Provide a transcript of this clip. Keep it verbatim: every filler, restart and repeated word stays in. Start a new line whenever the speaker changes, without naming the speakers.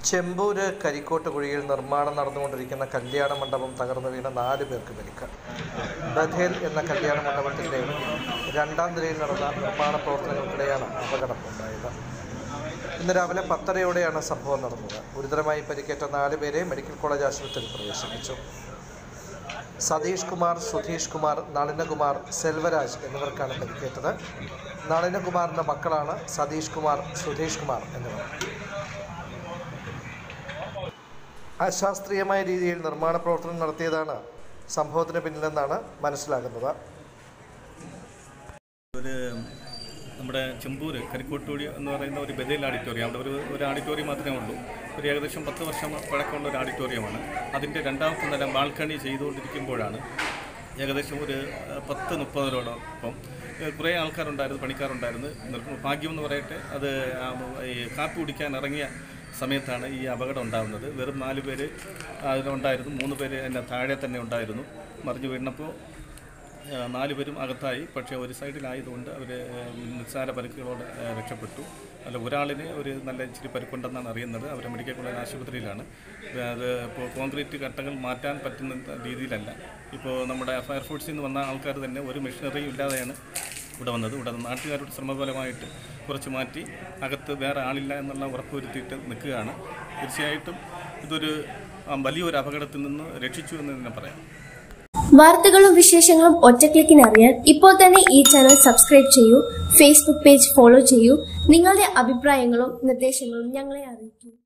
ചെമ്പൂര് കരിക്കോട്ടുകുഴിയിൽ നിർമ്മാണം നടന്നുകൊണ്ടിരിക്കുന്ന കല്യാണ മണ്ഡപം തകർന്നു വീണ നാല് പേർക്ക് പരിക്ക്. ബഥേൽ എന്ന കല്യാണ മണ്ഡപത്തിൻ്റെ രണ്ടാം നിലയിൽ നടന്ന നിർമ്മാണ പ്രവർത്തനങ്ങൾക്കിടെയാണ് അപകടം ഉണ്ടായത്. ഇന്ന് രാവിലെ പത്തരയോടെയാണ് സംഭവം നടന്നത്. ഗുരുതരമായി പരിക്കേറ്റ നാല് പേരെ മെഡിക്കൽ കോളേജ് ആശുപത്രിയിൽ പ്രവേശിപ്പിച്ചു. സതീഷ് കുമാർ, സുധീഷ് കുമാർ, നളിനകുമാർ, സെൽവരാജ് എന്നിവർക്കാണ് പരിക്കേറ്റത്. നളിനകുമാറിൻ്റെ മക്കളാണ് സതീഷ് കുമാർ, സുധീഷ് കുമാർ എന്നിവർ. അശാസ്ത്രീയമായ രീതിയിൽ നിർമ്മാണ പ്രവർത്തനം നടത്തിയതാണ് സംഭവത്തിന് പിന്നിലെന്നാണ് മനസ്സിലാകുന്നത്.
ഒരു നമ്മുടെ ചെമ്പൂര് കരിക്കോട്ടുകുഴി എന്ന് പറയുന്ന ഒരു ബഥേൽ ഓഡിറ്റോറിയം, അവിടെ ഒരു ഒരു ഓഡിറ്റോറിയം മാത്രമേ ഉള്ളൂ. ഒരു ഏകദേശം പത്ത് വർഷം പഴക്കമുള്ള ഒരു ഓഡിറ്റോറിയമാണ്. അതിൻ്റെ രണ്ടാമത്തെ നില ബാൽക്കണി ചെയ്തുകൊണ്ടിരിക്കുമ്പോഴാണ് ഏകദേശം ഒരു പത്ത് മുപ്പതോടൊപ്പം കുറേ ആൾക്കാരുണ്ടായിരുന്നു, പണിക്കാരുണ്ടായിരുന്നു. ഭാഗ്യമെന്ന് പറയട്ടെ, അത് ഈ കാപ്പി കുടിക്കാൻ ഇറങ്ങിയ സമയത്താണ് ഈ അപകടം ഉണ്ടാകുന്നത്. വെറും നാല് പേര് അതിലുണ്ടായിരുന്നു. മൂന്ന് പേര് എന്നെ താഴെ തന്നെ ഉണ്ടായിരുന്നു. മറിഞ്ഞു വീണപ്പോൾ നാല് പേരും അകത്തായി. പക്ഷേ ഒരു സൈഡിലായതുകൊണ്ട് അവർ നിസ്സാര പരിക്കുകളോട് രക്ഷപ്പെട്ടു. അല്ല, ഒരാളിന് ഒരു നല്ല ഇച്ചിരി പരിക്കുണ്ടെന്നാണ് അറിയുന്നത്. അവർ മെഡിക്കൽ കോളേജ് ആശുപത്രിയിലാണ്. അത് ഇപ്പോൾ കോൺക്രീറ്റ് കട്ടകൾ മാറ്റാൻ പറ്റുന്ന രീതിയിലല്ല. ഇപ്പോൾ നമ്മുടെ ഫയർഫോഴ്സിൽ നിന്ന് വന്ന ആൾക്കാർ തന്നെ ഒരു മെഷീനറിയും ഇല്ലാതെയാണ് ഇവിടെ വന്നത്. ഇവിടെ നാട്ടുകാരുടെ ശ്രമഫലമായിട്ട് കുറച്ച് മാറ്റി അകത്ത് വേറെ ആളില്ല എന്നുള്ള ഉറപ്പുവരുത്തിയിട്ട് നിൽക്കുകയാണ്. തീർച്ചയായിട്ടും ഇതൊരു വലിയൊരു അപകടത്തിൽ നിന്ന് രക്ഷിച്ചു എന്ന് തന്നെ പറയാം.
വാർത്തകളും വിശേഷങ്ങളും ഒറ്റക്ലിക്കിന് അറിയാൻ ഇപ്പോൾ തന്നെ ഈ ചാനൽ സബ്സ്ക്രൈബ് ചെയ്യൂ. ഫേസ്ബുക്ക് പേജ് ഫോളോ ചെയ്യൂ. നിങ്ങളുടെ അഭിപ്രായങ്ങളും നിർദ്ദേശങ്ങളും ഞങ്ങളെ അറിയിക്കൂ.